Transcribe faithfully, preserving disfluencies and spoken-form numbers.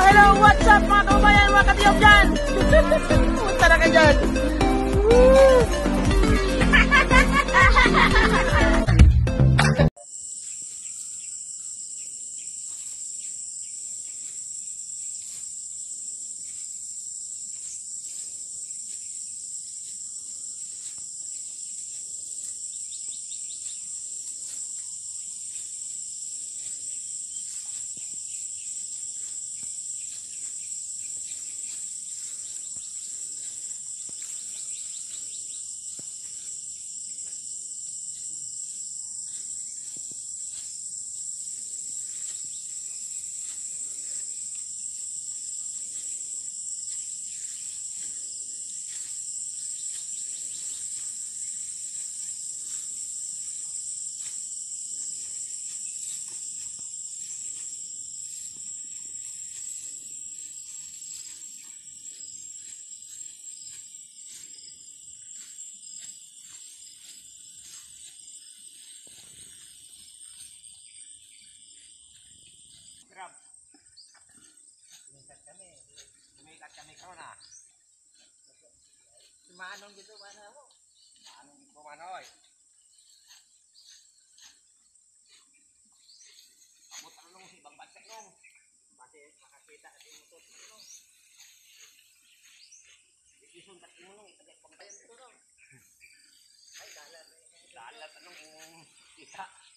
hello, what's up mga kabayan, mga katiyok dyan? Punta na ka dyan. Lumikat kami. Lumikat kami ko na. Si Manong dito, mana mo? Manong dito, Manoy. Abot ano nung ibang bansek nung. Pati makakita at yung motor nung. Isuntat mo nung. Tagad pang bayan dito nung. Ay, dalat. Dalat anong isa.